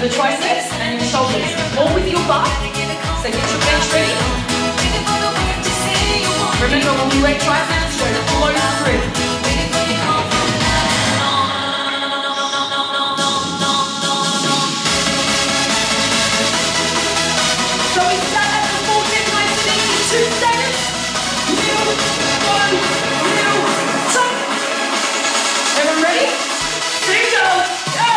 the triceps and your shoulders, all with your butt. So get your bench ready. Remember when we work triceps, go flow through. So we start at the 4 10 nice and easy, 2 seconds. Middle, bottom, middle, top. Everyone ready? Single, go!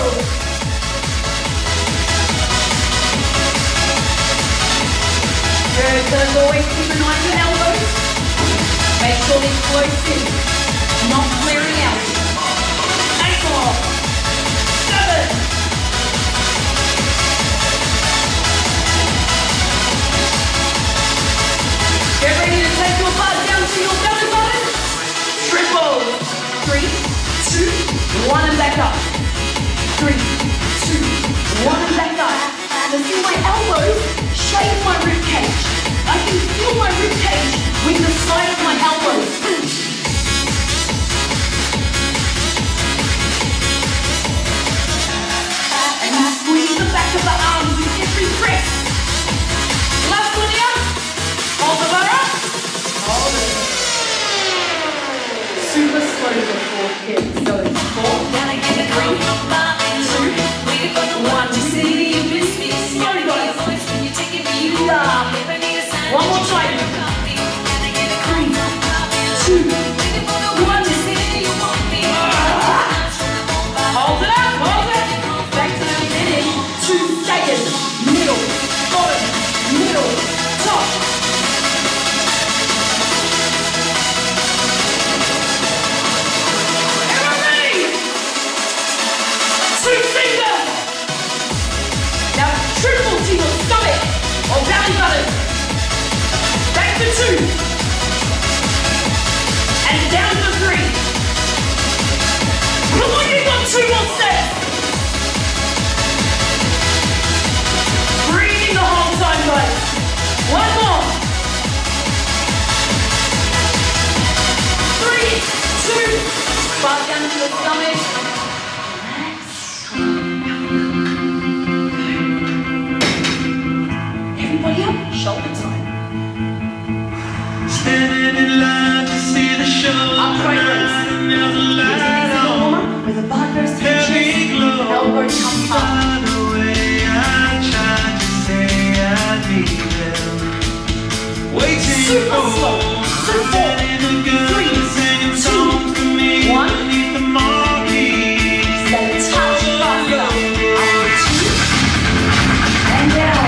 Good, so as always, keep an eye on your elbows. Make sure they're close in, not flaring out. 8 more. 7. Get ready to take your butt down to your belly button. Triple. 3, 2, 1 and back up. 3, 2, 1 and back up. And feel my elbows shave my rib cage. I can feel my rib cage with the side of my elbows. And you squeeze the back of the arms with every press. Last one here. Hold the bar up. Hold it. Super slow before kids. So it's 4, 3, 2, 1. Just see you miss me. Slowly guys. One more time. 3, 2, 1. Hold it up, hold it. Back to the beginning. 2 seconds. Middle, bottom, middle, top. Everyone ready? 2 fingers. Now triple to your stomach or belly button. Back to 2. And down to 3. Come on, you've got 2 more sets. Breathe the whole time, guys. 1 more. 3, 2. Back down to the stomach. Everybody up. Shoulder time. Standing in line to see the show. Upright raise. With a bar goes to the chest, elbow comes up. By the way, I tried to say I need them. Waiting Super for slow. So 4, 3, 2, 1. beneath the marquee. Then touch faster. Up 2. And down.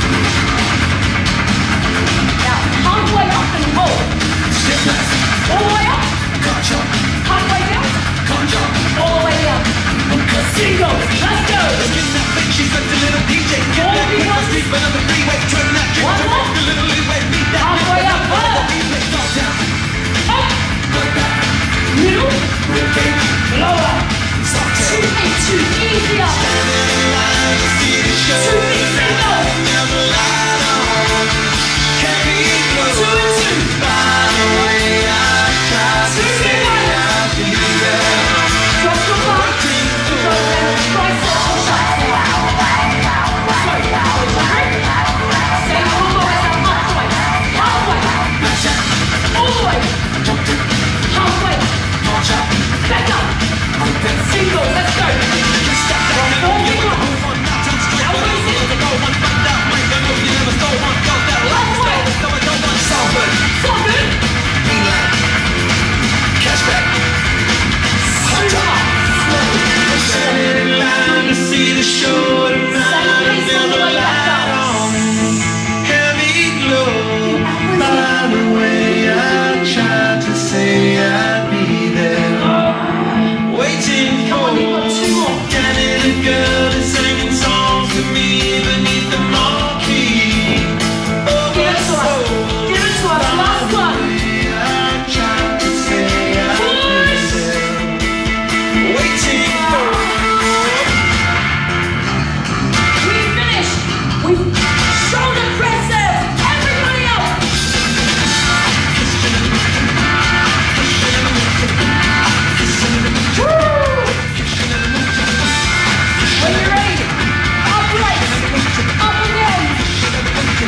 Now halfway up and hold. All the way up. Halfway down. All the way down. Singles. Let's go. All the way up. Halfway up.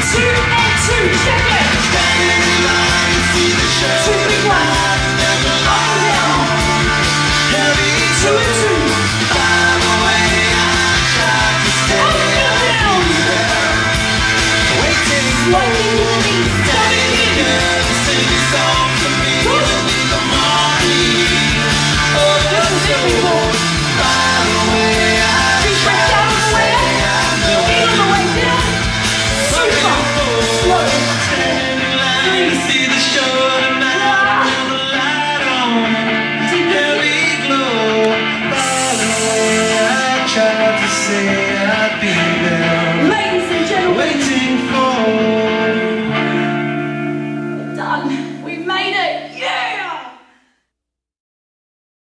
2 and 2. Check it. Standing in line to see the show. 2, 3, 1. Never Up and down. heavy 2 and 2. by the way I tried to stay. Up and down. Waiting Slightly to the knee. Coming in. girl to sing a song to me in the morning. Oh, This is it, people. by the way I Feet back down on the way up. Feet on the way down. Super. Slow. stand in line to see the show tonight with the light on. Heavy glow by the way I tried to say I'd be there. Ladies and gentlemen, Waiting for done. We've made it. Yeah.